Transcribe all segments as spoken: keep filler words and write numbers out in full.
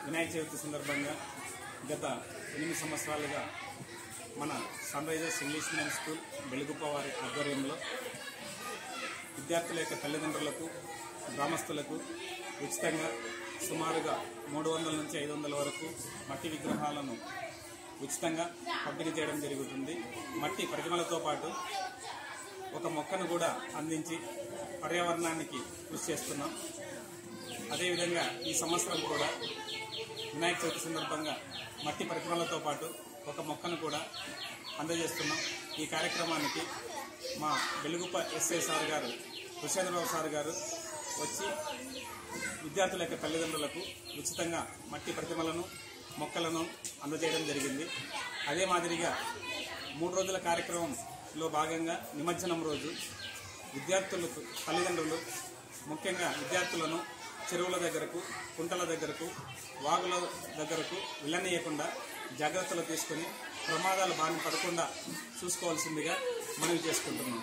వినాయక చవితి సందర్భంగా గత ఎనిమిది సంవత్సరాలుగా మన sun risers English medium school వెలుగుప్ప వారి ఆధ్వర్యంలో విద్యార్థుల యొక్క తల్లిదండ్రులకు గ్రామస్తులకు ఉచితంగా సుమారుగా మూడు వందల నుంచి ఐదు వందల వరకు మట్టి విగ్రహాలను ఉచితంగా పంపిణీ చేయడం జరుగుతుంది. మట్టి ప్రతిమలతో పాటు ఒక మొక్కను కూడా అందించి పర్యావరణానికి కృషి చేస్తున్నాం. అదేవిధంగా ఈ సంవత్సరం కూడా వినాయక చవితి సందర్భంగా మట్టి ప్రతిమలతో పాటు ఒక మొక్కను కూడా అందజేస్తున్నాం. ఈ కార్యక్రమానికి మా వెలుగుప్ప ఎస్ఐ సార్ గారు హుషేంద్రరావు సార్ గారు వచ్చి విద్యార్థుల యొక్క తల్లిదండ్రులకు ఉచితంగా మట్టి ప్రతిమలను మొక్కలను అందజేయడం జరిగింది. అదే మాదిరిగా మూడు రోజుల కార్యక్రమంలో భాగంగా నిమజ్జనం రోజు విద్యార్థులకు తల్లిదండ్రులు ముఖ్యంగా విద్యార్థులను చెరువుల దగ్గరకు, కుంటల దగ్గరకు, వాగుల దగ్గరకు వెళ్ళనీయకుండా జాగ్రత్తలు తీసుకుని ప్రమాదాలు బారిన పడకుండా చూసుకోవాల్సిందిగా మనవి చేసుకుంటున్నాం.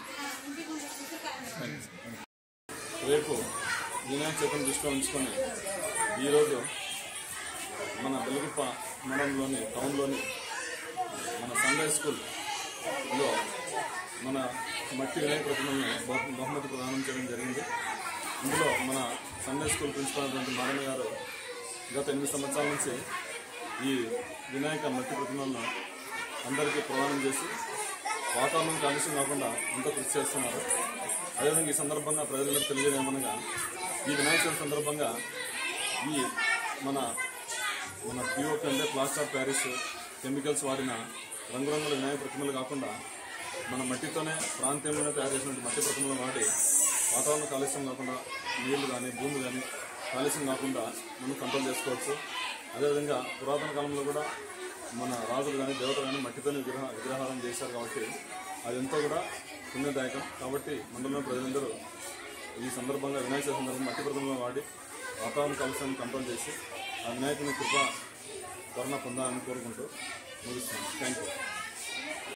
రేపు వినాయక చవితిని దృష్టిలో ఉంచుకొని ఈరోజు మన వెలుగుప్ప మండలంలోని టౌన్లోని మన సండే స్కూల్లో మన మట్టి వినాయక ప్రతిమల్ని బహుమతి ప్రదానం చేయడం జరిగింది. ఇందులో మన సండే స్కూల్ ప్రిన్సిపల్ అయినటువంటి మారణ గారు గత ఎనిమిది సంవత్సరాల నుంచి ఈ వినాయక మట్టి ప్రతిమలను అందరికీ ప్రదానం చేసి వాతావరణం కాలుష్యం కాకుండా ఎంతో కృషి చేస్తున్నారు. అదేవిధంగా ఈ సందర్భంగా ప్రజలకు తెలియజేయమనగా ఈ వినాయక చవితి సందర్భంగా ఈ మన మన పిఓపి అంటే ప్లాస్టర్ ఆఫ్ ప్యారిస్ కెమికల్స్ వాడిన రంగురంగుల వినాయక ప్రతిమలు కాకుండా మన మట్టితోనే ప్రాంతీయంలోనే తయారు చేసినటువంటి మట్టి ప్రతిమలను వాడి వాతావరణ కాలుష్యం కాకుండా నీళ్లు కానీ భూమి కానీ కాలుష్యం కాకుండా మనం కంట్రోల్ చేసుకోవచ్చు. అదేవిధంగా పురాతన కాలంలో కూడా మన రాజులు కానీ దేవతలు కానీ మట్టితోనే విగ్రహ విగ్రహారం చేశారు కాబట్టి అది ఎంతో కూడా పుణ్యదాయకం. కాబట్టి మండలంలో ప్రజలందరూ ఈ సందర్భంగా వినాయక చవితి సందర్భంగా మట్టి ప్రతిమలను వాడి వాతావరణ కాలుష్యాన్ని కంట్రోల్ చేసి ఆ వినాయకుని కృప కరుణ పొందాలని కోరుకుంటూ ముగిస్తున్నాను. Thank you.